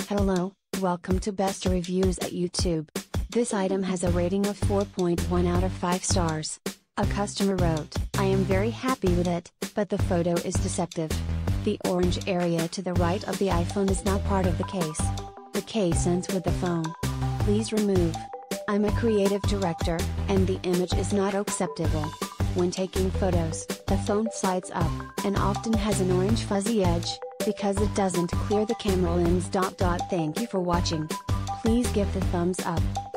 Hello, welcome to Best Reviews at YouTube. This item has a rating of 4.1 out of 5 stars. A customer wrote, "I am very happy with it, but the photo is deceptive. The orange area to the right of the iPhone is not part of the case. The case ends with the phone. Please remove. I'm a creative director, and the image is not acceptable. When taking photos, the phone slides up, and often has an orange fuzzy edge, because it doesn't clear the camera lens. Thank you for watching. Please give the thumbs up.